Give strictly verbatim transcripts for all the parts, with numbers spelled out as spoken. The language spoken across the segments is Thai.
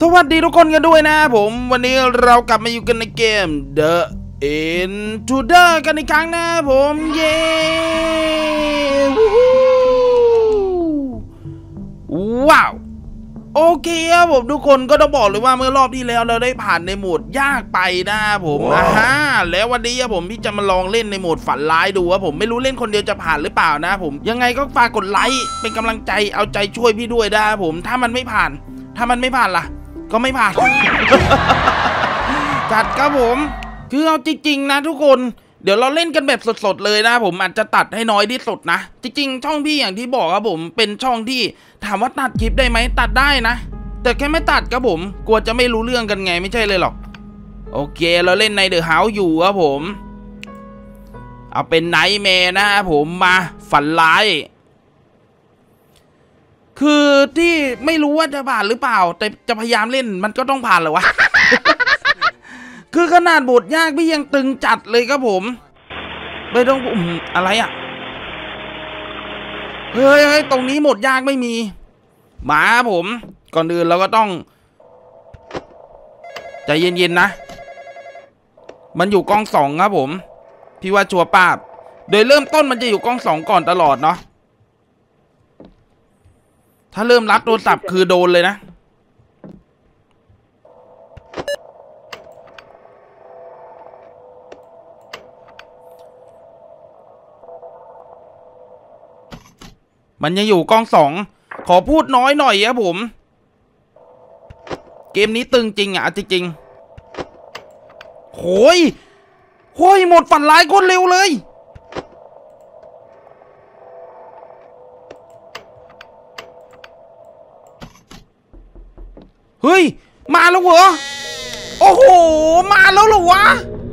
สวัสดีทุกคนกันด้วยนะผมวันนี้เรากลับมาอยู่กันในเกม The Intruder กันอีกครั้งนะผมเย้ว้าวโอเคครับผมทุกคนก็ต้องบอกเลยว่าเมื่อรอบที่แล้วเราได้ผ่านในโหมดยากไปนะผมอ่าฮะแล้ววันนี้ผมพี่จะมาลองเล่นในโหมดฝันร้ายดูว่าผมไม่รู้เล่นคนเดียวจะผ่านหรือเปล่านะผมยังไงก็ฝากกดไลค์เป็นกำลังใจเอาใจช่วยพี่ด้วยนะผมถ้ามันไม่ผ่านถ้ามันไม่ผ่านล่ะก็ไม่ผ่าน จัดครับผมคือเอาจริงๆนะทุกคนเดี๋ยวเราเล่นกันแบบสดๆเลยนะผมอาจจะตัดให้น้อยที่สุดนะจริงๆช่องพี่อย่างที่บอกครับผมเป็นช่องที่ถามว่าตัดคลิปได้ไหมตัดได้นะแต่แค่ไม่ตัดครับผมกลัวจะไม่รู้เรื่องกันไงไม่ใช่เลยหรอกโอเคเราเล่นในเดอะเฮาส์อยู่ครับผมเอาเป็นไนท์แมร์นะผมมาฝันร้ายคือที่ไม่รู้ว่าจะผ่านหรือเปล่าแต่จะพยายามเล่นมันก็ต้องผ่านเหรอวะ คือขนาดบทยากพี่ยังตึงจัดเลยครับผมไม่ต้องอืมอะไรอ่ะเฮ้ยเฮ้ยตรงนี้หมดยากไม่มีหมาผมก่อนอื่นเราก็ต้องใจเย็นๆนะมันอยู่กล้องสองครับผมพี่ว่าชัวร์ป้าบโดยเริ่มต้นมันจะอยู่กล้องสองก่อนตลอดเนาะถ้าเริ่มรับโทรศัพท์คือโดนเลยนะมันยังอยู่กล้องสองขอพูดน้อยหน่อยครับผมเกมนี้ตึงจริงอ่ะจริงๆโหยโหยหมดฝันร้ายคนเร็วเลยเฮ้ยมาแล้วเหรอโอ้โหมาแล้วเหรอวะ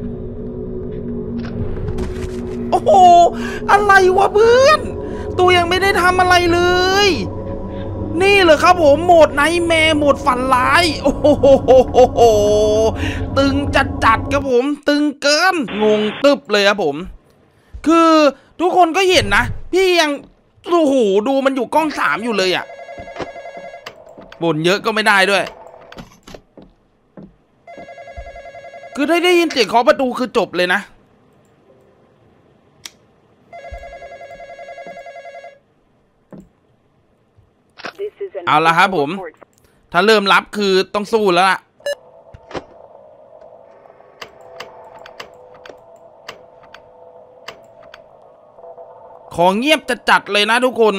โอ้โหอะไรวะเพื่อนตัวยังไม่ได้ทำอะไรเลยนี่เหรอครับผมโหมดไนท์แมร์โหมดฝันร้ายโอ้โหตึงจัดจัดครับผมตึงเกินงงตึบเลยครับผมคือทุกคนก็เห็นนะพี่ยังโอ้โหดูมันอยู่กล้องสามอยู่เลยอ่ะบ่นเยอะก็ไม่ได้ด้วยคือได้ได้ยินเสียงเคาะประตูคือจบเลยนะเอาละครับผมถ้าเริ่มรับคือต้องสู้แล้วล่ะของเงียบจัดๆเลยนะทุกคน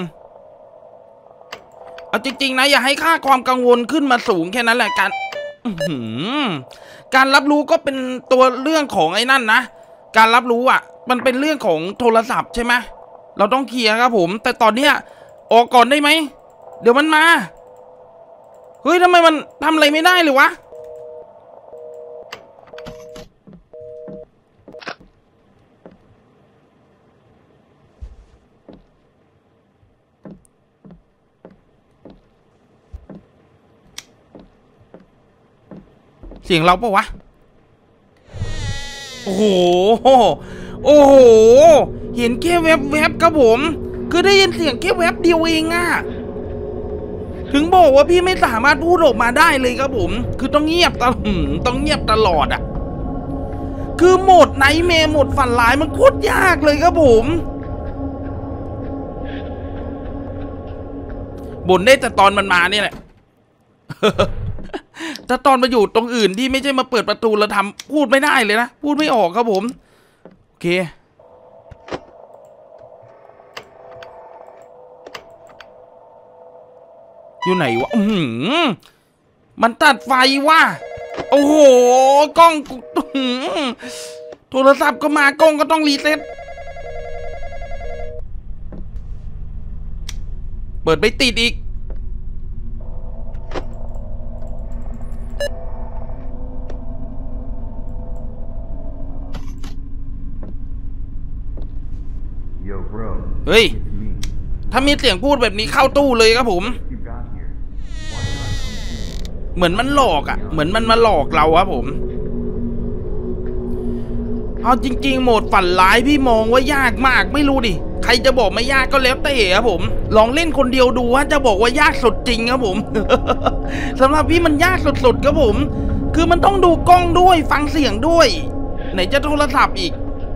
เอาจริงๆนะอย่าให้ค่าความกังวลขึ้นมาสูงแค่นั้นแหละการการรับรู้ก็เป็นตัวเรื่องของไอ้นั่นนะการรับรู้อ่ะมันเป็นเรื่องของโทรศัพท์ใช่ไหมเราต้องเคลียร์ครับผมแต่ตอนเนี้ยออกก่อนได้ไหมเดี๋ยวมันมาเฮ้ยทำไมมันทำอะไรไม่ได้เลยวะเสียงเราปะวะโอ้โหโอ้โหเห็นแค่แวบๆครับผมคือได้ยินเสียงแค่แวบเดียวเองอะถึงบอกว่าพี่ไม่สามารถพูดออกมาได้เลยครับผมคือต้องเงียบตลอดต้องเงียบตลอดอ่ะคือโหมดไนท์แมร์โหมดฝันร้ายมันโคตรยากเลยครับผมบ่นได้แต่ตอนมันมาเนี่ยแหละ ถ้าตอนมาอยู่ตรงอื่นที่ไม่ใช่มาเปิดประตูแล้วทำพูดไม่ได้เลยนะพูดไม่ออกครับผมโอเคอยู่ไหนวะอืมมันตัดไฟว่ะโอ้โหกล้องโทรศัพท์ก็มากล้องก็ต้องรีเซ็ตเปิดไม่ติดอีกเฮ้ยถ้ามีเสียงพูดแบบนี้เข้าตู้เลยครับผมเหมือนมันหลอกอ่ะเหมือนมันมาหลอกเราครับผมเอาจริงๆโหมดฝันร้ายพี่มองว่ายากมากไม่รู้ดิใครรจะบอกไม่ยากก็แล้วแต่ครับผมลองเล่นคนเดียวดูว่าจะบอกว่ายากสุดจริงครับผม สำหรับพี่มันยากสุดๆครับผมคือมันต้องดูกล้องด้วยฟังเสียงด้วยไหนจะโทรศัพท์อีก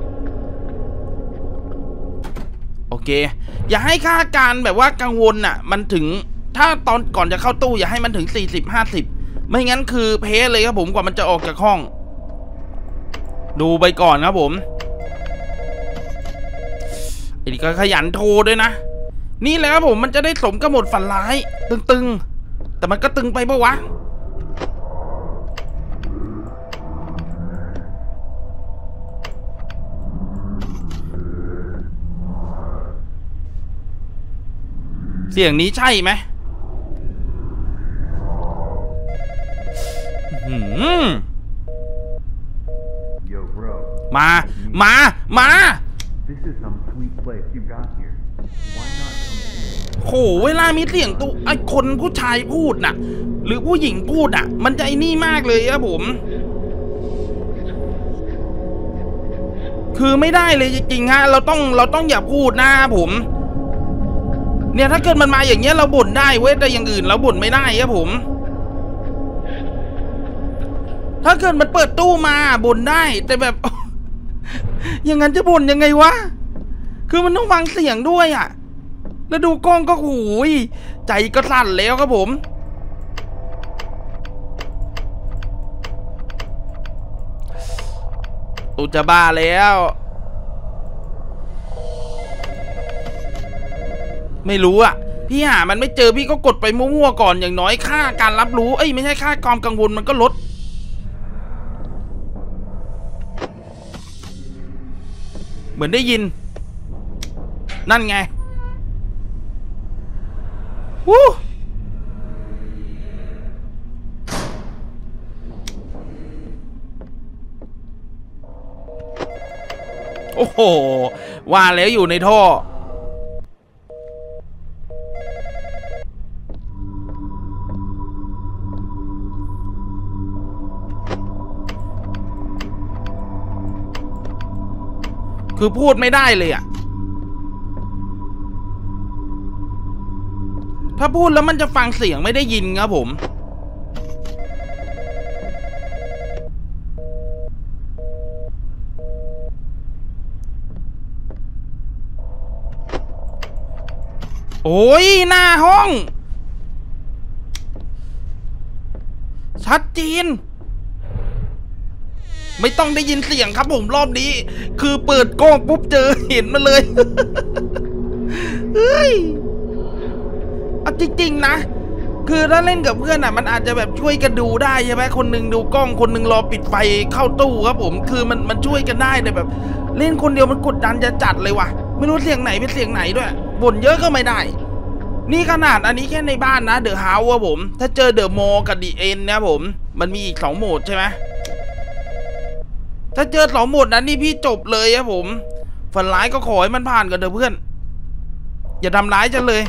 โอเคอย่าให้ค่าการแบบว่ากังวลน่ะมันถึงถ้าตอนก่อนจะเข้าตู้อย่าให้มันถึงสี่สิบ ห้าสิบไม่งั้นคือเพลเลยครับผมกว่ามันจะออกจากห้องดูไปก่อนครับผมไอ้นี่ก็ขยันโทรด้วยนะนี่แหละครับผมมันจะได้สมกับหมดฝันร้ายตึงๆแต่มันก็ตึงไปปะวะเสียงนี้ใช่ไหมมามามาโหเวลามีเสียงตู้ไอ้คนผู้ชายพูดน่ะหรือผู้หญิงพูดอ่ะมันจะไอ้นี่มากเลยครับผมคือไม่ได้เลยจริงๆฮะเราต้องเราต้องอย่าพูดนะผมเนี่ยถ้าเกิดมันมาอย่างเงี้ยเราบ่นได้เว้ยแต่อย่างอื่นเราบ่นไม่ได้ครับผมถ้าเกิดมันเปิดตู้มาบ่นได้แต่แบบ อย่างนั้นจะบ่นยังไงวะคือมันต้องฟังเสียงด้วยอ่ะแล้วดูกล้องก็หูยใจก็สั่นแล้วครับผมตูจะบ้าแล้วไม่รู้อ่ะพี่หามันไม่เจอพี่ก็กดไปมั่วๆก่อนอย่างน้อยค่าการรับรู้เอ้ยไม่ใช่ค่าความกังวลมันก็ลดเหมือนได้ยินนั่นไงวู้โอ้โหว่าแล้วอยู่ในท่อคือพูดไม่ได้เลยอ่ะถ้าพูดแล้วมันจะฟังเสียงไม่ได้ยินครับผมโอ้ยหน้าห้องชัดเจนไม่ต้องได้ยินเสียงครับผมรอบนี้คือเปิดกล้องปุ๊บเจอเห็นมาเลย เฮ้ยเอาจริงๆนะคือถ้าเล่นกับเพื่อนอ่ะมันอาจจะแบบช่วยกันดูได้ใช่ไหมคนหนึ่งดูกล้องคนหนึ่งรอปิดไฟเข้าตู้ครับผมคือมันมันช่วยกันได้แต่แบบเล่นคนเดียวมันกดดันจะจัดเลยว่ะไม่รู้เสียงไหนเป็นเสียงไหนด้วยบ่นเยอะก็ไม่ได้นี่ขนาดอันนี้แค่ในบ้านนะเดอะเฮาส์ครับผมถ้าเจอเดอะมอลกับดีเอ็นนะผมมันมีอีกสองโหมดใช่ไหมถ้าเจอสองโหมดนั้นนี่พี่จบเลยครับผมฝันร้ายก็ขอให้มันผ่านกันเถอะเพื่อนอย่าทำร้ายฉันเลย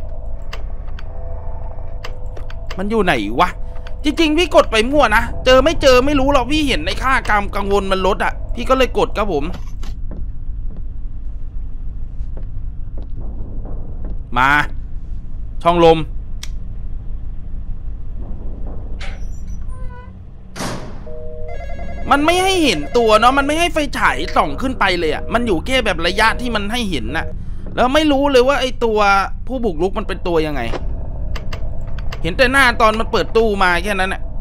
มันอยู่ไหนวะจริงๆพี่กดไปมั่วนะเจอไม่เจอไม่รู้หรอกพี่เห็นในค่ากรรมกังวลมันลดอ่ะพี่ก็เลยกดครับผมมาช่องลมมันไม่ให้เห็นตัวเนาะมันไม่ให้ไฟฉายส่องขึ้นไปเลยอ่ะมันอยู่แค่แบบระยะที่มันให้เห็นน่ะแล้วไม่รู้เลยว่าไอตัวผู้บุกรุกมันเป็นตัวยังไงเห็นแต่หน้าตอนมันเปิดตู้มาแค่นั้นแหละ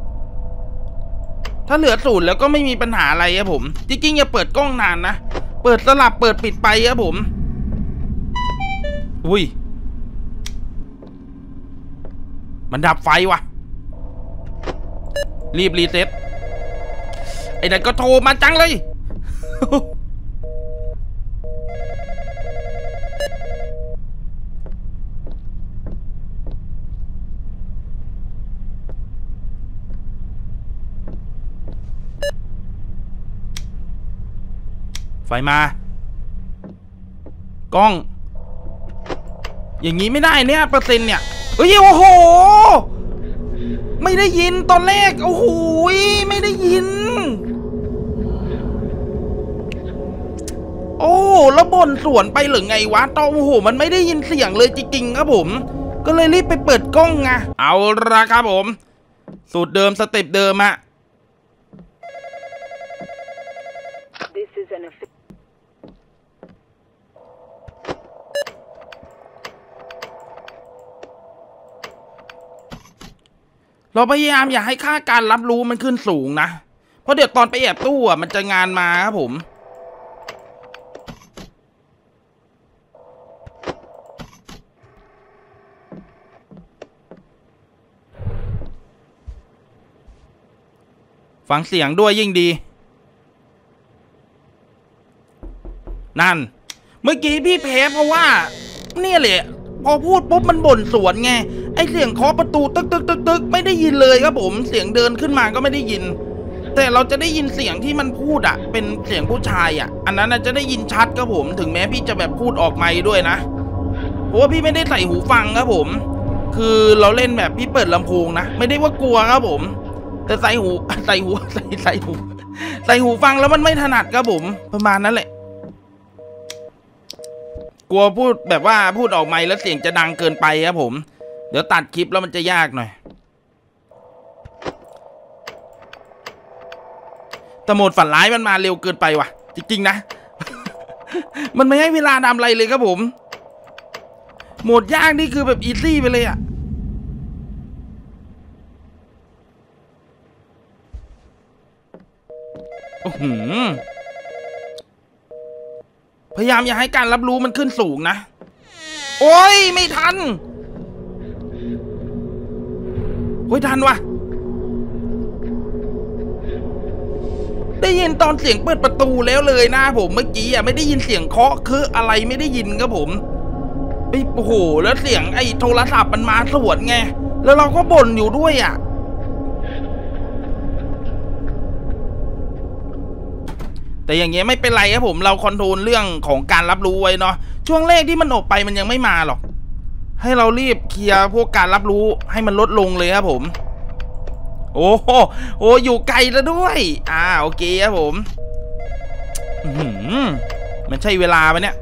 ถ้าเหลือศูนย์แล้วก็ไม่มีปัญหาอะไรครับผมจริงๆอย่าเปิดกล้องนานนะเปิดสลับเปิดปิดไปครับผมอุ้ยมันดับไฟว่ะรีบรีเซ็ตไอ้นั่นก็โทรมาจังเลย ไฟมากล้องอย่างนี้ไม่ได้เนี่ยเปอร์เซ็นต์เนี่ยเฮ้ยโอ้โหไม่ได้ยินตอนแรกโอ้โหไม่ได้ยินโอ้แล้วบ่นสวนไปหรือไงวะตอนโอ้โหมันไม่ได้ยินเสียงเลยจริงๆครับผมก็เลยรีบไปเปิดกล้องไงเอาละครับผมสูตรเดิมสเต็ปเดิมอะเราพยายามอย่าให้ค่าการรับรู้มันขึ้นสูงนะเพราะเดี๋ยวตอนไปแอบตู้อ่ะมันจะงานมาครับผมฟังเสียงด้วยยิ่งดีนั่นเมื่อกี้พี่แพ้เพราะว่าเนี่ยแหละพอพูดปุ๊บมันบ่นสวนไงไอเสียงเคาะประตูตึกตึกตึกตึกไม่ได้ยินเลยครับผมเสียงเดินขึ้นมาก็ไม่ได้ยินแต่เราจะได้ยินเสียงที่มันพูดอ่ะเป็นเสียงผู้ชายอ่ะอันนั้นจะได้ยินชัดครับผมถึงแม้พี่จะแบบพูดออกไมค์ด้วยนะเพราะว่าพี่ไม่ได้ใส่หูฟังครับผมคือเราเล่นแบบพี่เปิดลำโพงนะไม่ได้ว่ากลัวครับผมแต่ใส่หูใส่หูใส่ใส่หูใส่หูฟังแล้วมันไม่ถนัดครับผมประมาณนั้นแหละกลัวพูดแบบว่าพูดออกไมค์แล้วเสียงจะดังเกินไปครับผมเดี๋ยวตัดคลิปแล้วมันจะยากหน่อยแต่โหมดฝันร้ายมันมาเร็วเกินไปว่ะจริงๆนะ มันไม่ให้เวลาทำอะไรเลยครับผมโหมดยากนี่คือแบบอีซี่ไปเลยอ่ะโอ้โหพยายามอย่าให้การรับรู้มันขึ้นสูงนะโอ้ยไม่ทันโอ้ยทันวะได้ยินตอนเสียงเปิดประตูแล้วเลยนะผมเมื่อกี้อ่ะไม่ได้ยินเสียงเคาะคืออะไรไม่ได้ยินครับผมโอ้โหแล้วเสียงไอ้โทรศัพท์มันมาสวนไงแล้วเราก็บ่นอยู่ด้วยอ่ะแต่อย่างเงี้ยไม่เป็นไรครับผมเราคอนโทรลเรื่องของการรับรู้ไว้เนาะช่วงแรกที่มันออกไปมันยังไม่มาหรอกให้เรารีบเคลียร์พวกการรับรู้ให้มันลดลงเลยครับผมโอ้โหโอ้อยู่ไกลแล้วด้วยอ่าโอเคครับผมมันใช่เวลาไหมเนี่ย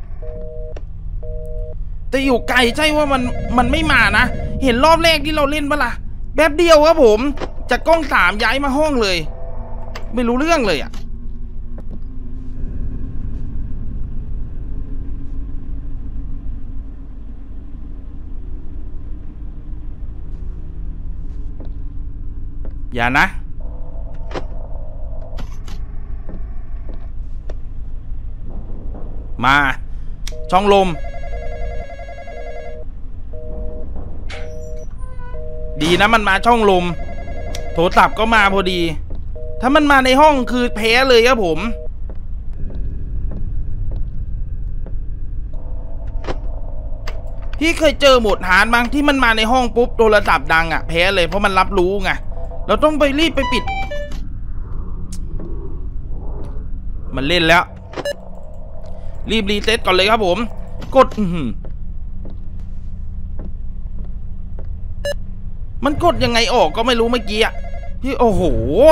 แต่อยู่ไกลใช่ว่ามันมันไม่มานะเห็นรอบแรกที่เราเล่นปะล่ะแป๊บเดียวครับผมจากกล้องสามย้ายมาห้องเลยไม่รู้เรื่องเลยอ่ะอย่านะมาช่องลมดีนะมันมาช่องลมโทรศัพท์ก็มาพอดีถ้ามันมาในห้องคือแพ้เลยครับผมพี่เคยเจอโหมดฮาร์ดบ้างที่มันมาในห้องปุ๊บโทรศัพท์ดังอ่ะแพ้เลยเพราะมันรับรู้ไงเราต้องไปรีบไปปิดมันเล่นแล้วรีบรีเซ็ตก่อนเลยครับผมกดมันกดยังไงออกก็ไม่รู้เมื่อกี้อ่ะพี่โอ้โห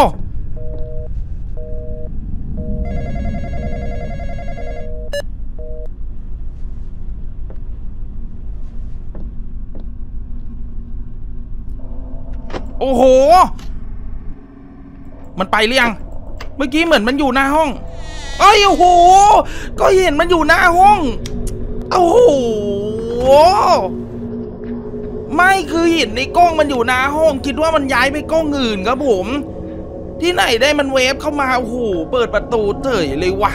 โอ้โหมันไปหรือยังเมื่อกี้เหมือนมันอยู่หน้าห้องเอ้ยโอ้โหก็เห็นมันอยู่หน้าห้องโอ้โหไม่คือเห็นในกล้องมันอยู่หน้าห้องคิดว่ามันย้ายไปกล้องอื่นครับผมที่ไหนได้มันเวฟเข้ามาโอ้โหเปิดประตูเฉยเลยวะ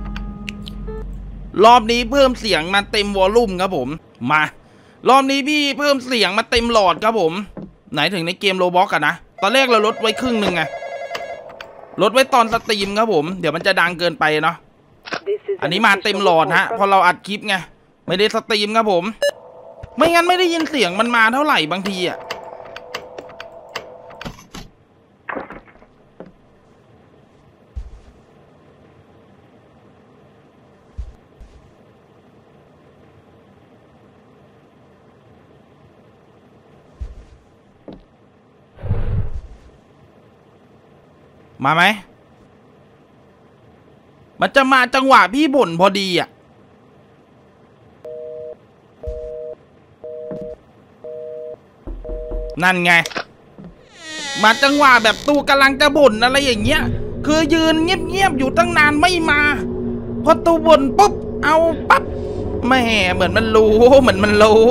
รอบนี้เพิ่มเสียงมาเต็มวอลลุ่มครับผมมารอบนี้พี่เพิ่มเสียงมาเต็มหลอดครับผมไหนถึงในเกมโรบล็อกกันนะตอนแรกเราลดไว้ครึ่งหนึ่งไงลดไว้ตอนสตรีมครับผมเดี๋ยวมันจะดังเกินไปเนาะอันนี้มาเต็มหลอดฮะพอเราอัดคลิปไงไม่ได้สตรีมครับผมไม่งั้นไม่ได้ยินเสียงมันมาเท่าไหร่บางทีอ่ะมาไหมมันจะมาจังหวะพี่บ่นพอดีอ่ะนั่นไงมาจังหวะแบบตูกำลังจะบ่นอะไรอย่างเงี้ยคือยืนเงียบๆอยู่ตั้งนานไม่มาพอตูบ่นปุ๊บเอาปั๊บแม่เหมือนมันรู้เหมือนมันรู้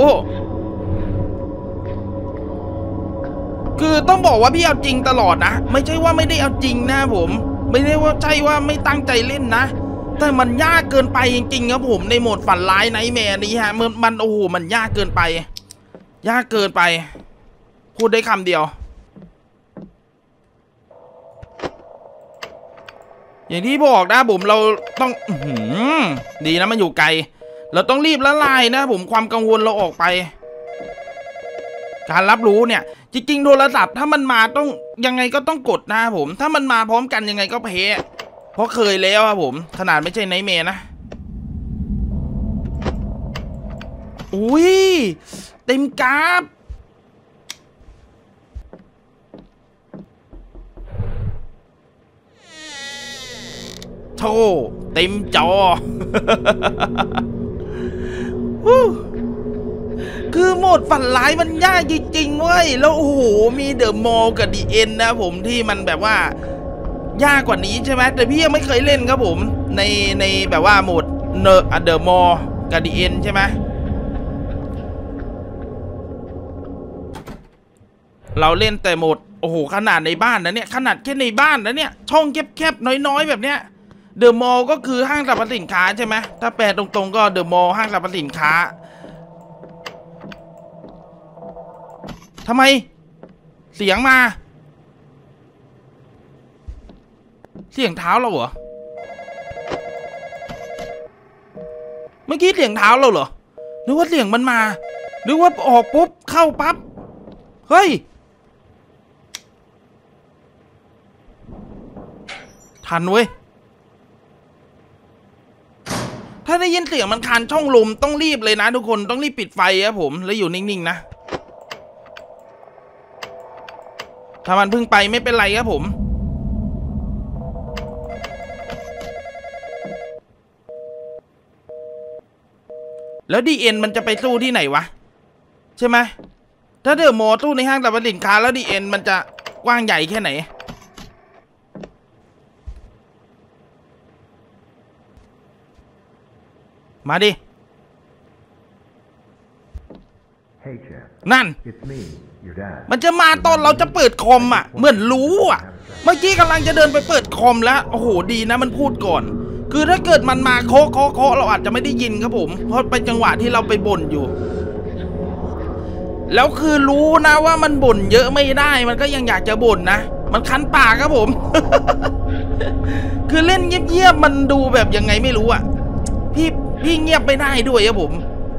คือต้องบอกว่าพี่เอาจริงตลอดนะไม่ใช่ว่าไม่ได้เอาจริงนะผมไม่ได้ว่าใช่ว่าไม่ตั้งใจเล่นนะแต่มันยากเกินไปจริงๆครับผมในโหมดฝันร้ายไนท์แมร์นี้ฮะมันมันโอ้โหมันยากเกินไปยากเกินไปพูดได้คำเดียวอย่างที่บอกนะผมเราต้องดีนะมันอยู่ไกลเราต้องรีบละลายนะผมความกังวลเราออกไปการรับรู้เนี่ยจริงๆโทรศัพท์ถ้ามันมาต้องยังไงก็ต้องกดนะผมถ้ามันมาพร้อมกันยังไงก็แพ้เพราะเคยแล้วครับผมขนาดไม่ใช่ไนท์แมร์นะอุ้ยเต็มกราฟโธ่เต็มจอ คือโหมดฝันร้ายมันยากจริงๆเว้ยแล้วโอ้โหมีเดอะมอลกับดีเอ็นนะผมที่มันแบบว่ายากกว่านี้ใช่ไหมแต่พี่ยังไม่เคยเล่นครับผมในในแบบว่าโหมดเนอร์เดอะมอลกับดีเอ็นใช่ไหมเราเล่นแต่โหมดโอ้โหขนาดในบ้านนะเนี่ยขนาดแค่ในบ้านนะเนี่ยช่องแคบๆน้อยๆแบบเนี้ยเดอะมอลก็คือห้างสรรพสินค้าใช่ไหมถ้าแปลตรงๆก็เดอะมอลห้างสรรพสินค้าทำไมเสียงมาเสียงเท้าเราเหรอเมื่อกี้เสียงเท้าเราเหรอหรือว่าเสียงมันมาหรือว่าออกปุ๊บเข้าปั๊บเฮ้ยทันเว้ยถ้าได้ยินเสียงมันคานช่องลมต้องรีบเลยนะทุกคนต้องรีบปิดไฟครับผมแล้วอยู่นิ่งๆนะถ้ามันพึ่งไปไม่เป็นไรครับผมแล้วดีเอ็นมันจะไปสู้ที่ไหนวะใช่ไหมถ้าเดอะมอลล์สู้ในห้างสรรพสินค้าแล้วดีเอ็นมันจะกว้างใหญ่แค่ไหนมาดิ Hey, Jeff. นั่น It's me, your dad. มันจะมาตอนเราจะเปิดคอมอ่ะเหมือนรู้อ่ะเมื่อกี้กำลังจะเดินไปเปิดคอมแล้วโอ้โหดีนะมันพูดก่อนคือถ้าเกิดมันมาเคาะเคาะเคาะเราอาจจะไม่ได้ยินครับผมเพราะเป็นจังหวะที่เราไปบ่นอยู่แล้วคือรู้นะว่ามันบ่นเยอะไม่ได้มันก็ยังอยากจะบ่นนะมันคันปากครับผม คือเล่นเงียบๆมันดูแบบยังไงไม่รู้อ่ะพี่พี่เงียบไม่ได้ด้วยครับผม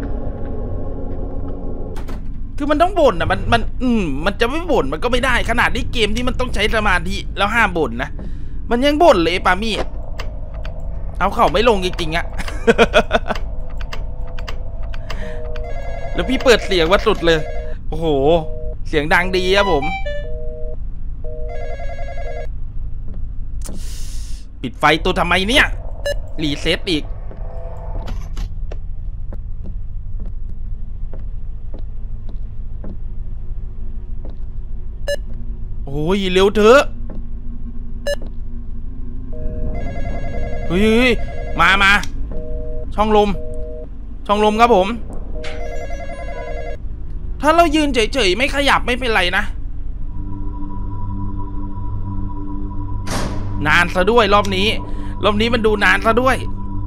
คือมันต้องบ่นอ่ะมันมันอืมมันจะไม่บ่นมันก็ไม่ได้ขนาดนี้เกมที่มันต้องใช้สมาธิแล้วห้ามบ่นนะมันยังบ่นเลยปามี่เอาเข่าไม่ลงจริงๆอะ แล้วพี่เปิดเสียงวัดสุดเลยโอ้โหเสียงดังดีครับผมปิดไฟตัวทำไมเนี่ยรีเซ็ตอีกโอ้ยเร็วเถอะเฮ้ยมามาช่องลมช่องลมครับผมถ้าเรายืนเฉยๆไม่ขยับไม่เป็นไรนะนานซะด้วยรอบนี้รอบนี้มันดูนานซะด้วย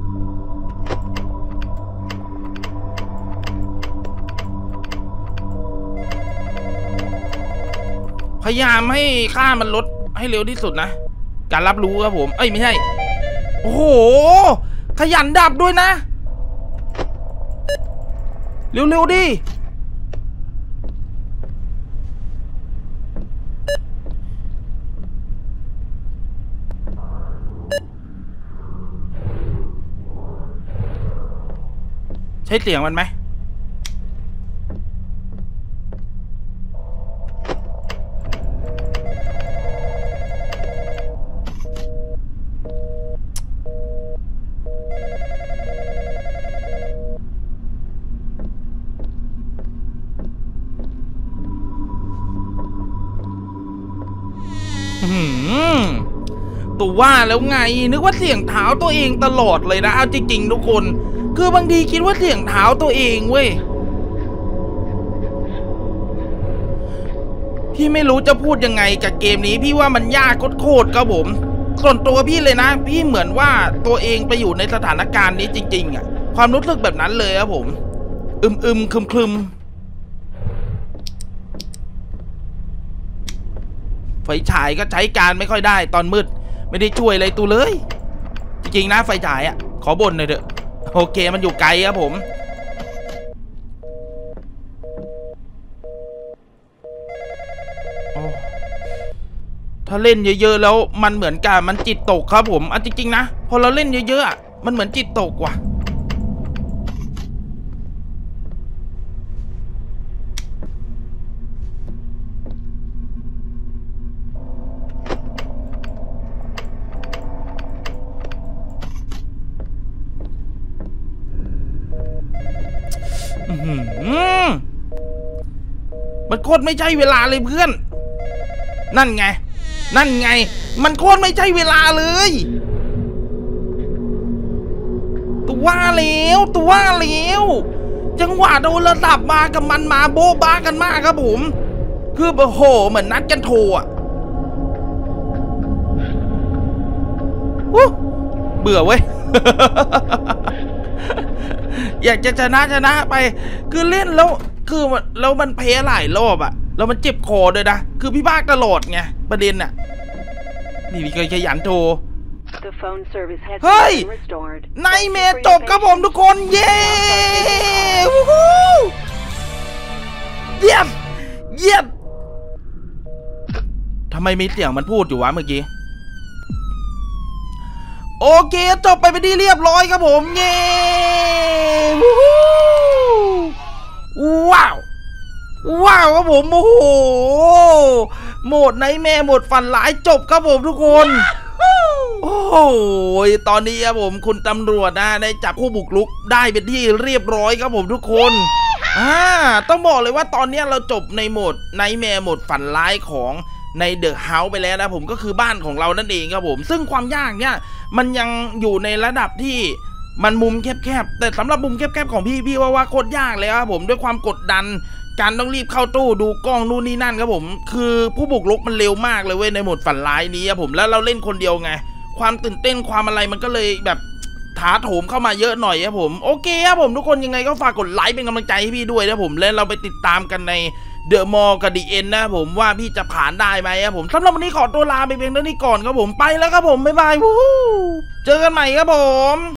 พยายามให้ค่ามันลดให้เร็วที่สุดนะการรับรู้ครับผมเอ้ยไม่ใช่โอ้โหขยันดับด้วยนะเร็วๆดิใช้เสียงมันไหมหืมตัวว่าแล้วไงนึกว่าเสียงเท้าตัวเองตลอดเลยนะเอาจริงๆทุกคนคือบางทีคิดว่าเสียงเท้าตัวเองเว้ยพี่ไม่รู้จะพูดยังไงกับเกมนี้พี่ว่ามันยากโคตรๆครับผมส่วนตัวพี่เลยนะพี่เหมือนว่าตัวเองไปอยู่ในสถานการณ์นี้จริงๆอ่ะความรู้สึกแบบนั้นเลยครับผมอึมอึมคลึมคลึมไฟฉายก็ใช้การไม่ค่อยได้ตอนมืดไม่ได้ช่วยอะไรตัวเลยจริงๆนะไฟฉายอ่ะขอบ่นหน่อยเถอะโอเคมันอยู่ไกลครับผมถ้าเล่นเยอะๆแล้วมันเหมือนกันมันจิตตกครับผมอ่ะจริงๆนะพอเราเล่นเยอะๆมันเหมือนจิตตกว่ะมันโคตรไม่ใช่เวลาเลยเพื่อนนั่นไงนั่นไงมันโคตรไม่ใช่เวลาเลยตัวว่าแล้วตัวว่าแล้วจังหวะโดนระดับมากับมันมาโบ๊ะบ้ากันมากครับผมคือโอ้โหเหมือนนัดกันโทรอ่ะเบื่อเว้ย อยากจะชนะชนะไปคือเล่นแล้วคือแล้วมันแพ้หลายรอบอะแล้วมันเจ็บคอด้วยนะคือพี่บ้าตลอดไงประเด็นอะนี่พี่เคยขยันโทรเฮ้ยไนเมย์จบครับผมทุกคนเย้เยี่ยมเยี่ยมทำไมมีเสียงมันพูดอยู่วะเมื่อกี้โอเคจบไปเป็นที่เรียบร้อยครับผมเย้ว้าวว้าวครับผมโอ้โหโหมดไนท์แมร์โหมดฝันร้ายจบครับผมทุกคนโอ้โหตอนนี้ครับผมคุณตำรวจนะได้จับผู้บุกรุกได้เป็นที่เรียบร้อยครับผมทุกคนอ่าต้องบอกเลยว่าตอนนี้เราจบในโหมดไนท์แมร์โหมดฝันร้ายของในเดอะเฮาส์ไปแล้วนะผมก็คือบ้านของเรานั่นเองครับผมซึ่งความยากเนี่ยมันยังอยู่ในระดับที่มันมุมแคบๆแต่สำหรับมุมแคบๆของพี่พี่ว่าว่าโคตรยากเลยครับผมด้วยความกดดันการต้องรีบเข้าตู้ดูกล้องนู่นนี่นั่นครับผมคือผู้บุกรุกมันเร็วมากเลยเว้ยในโหมดฝันร้ายนี้ครับผมแล้วเราเล่นคนเดียวไงความตื่นเต้นความอะไรมันก็เลยแบบถาโถมเข้ามาเยอะหน่อยครับผมโอเคครับผมทุกคนยังไงก็ฝากกดไลค์เป็นกำลังใจให้พี่ด้วยนะผมแล้วเราไปติดตามกันในเดอะมอลล์กับดีเอ็นนะผมว่าพี่จะผ่านได้ไหมครับผมสำหรับวันนี้ขอตัวลาไปเพียงเท่านี้ก่อนครับผมไปแล้วครับผมบ๊ายบายวู้เจอกันใหม่ครับผม